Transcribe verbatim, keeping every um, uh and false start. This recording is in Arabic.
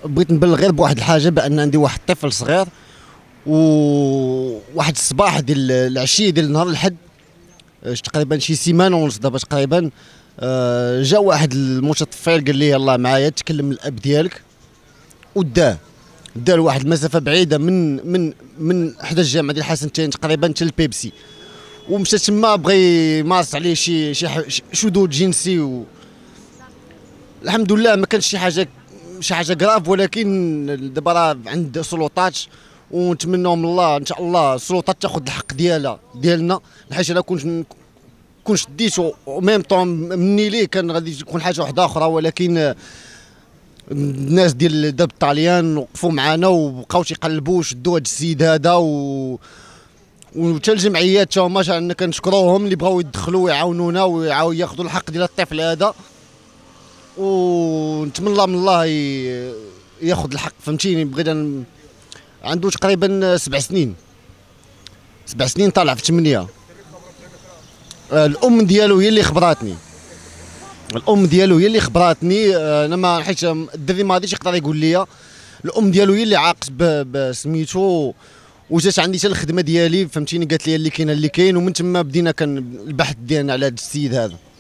بغيت نبلغ غير بواحد الحاجه، بان عندي واحد الطفل صغير، وواحد الصباح ديال العشيه ديال نهار الاحد، تقريبا شي سيمانه ونص دابا تقريبا، آه، جا واحد المتطفل قال لي يلاه معايا تكلم الاب ديالك وداه دار واحد المسافه بعيده من من من حدا الجامعه ديال حسن تقريبا حتى البيبسي، ومشى تما بغى يمارس عليه شي شي شذوذ جنسي. و الحمد لله ما كانش شي حاجه شي حاجه كراف، ولكن دابا راه عند السلطات، ونتمنوا من الله ان شاء الله السلطات تاخذ الحق ديالها ديالنا، حيت انا كنت كون شديت وميم طون مني ليه كان غادي تكون حاجه واحده اخرى، ولكن الناس ديال داب الطاليان وقفوا معنا وبقاو تيقلبوا شدوا هذا السيد هذا، و وحتى الجمعيات تا هما انا كنشكروهم اللي بغاو يدخلوا ويعاونونا ويعاودوا ياخذوا الحق ديال الطفل هذا، ونتمنى من الله ياخذ الحق. فهمتيني؟ بغينا عنده تقريبا سبع سنين سبع سنين طالع في ثمانية. الام ديالو هي اللي خبراتني الام ديالو هي اللي خبراتني انا ما حيت الدري ما غاديش يقدر يقول لي. الام ديالو هي اللي عاقت بسميتو، وجات عندي حتى الخدمه ديالي، فهمتيني؟ قالت لي اللي كاين اللي كاين، ومن تما بدينا كان البحث ديالنا على هذا السيد هذا.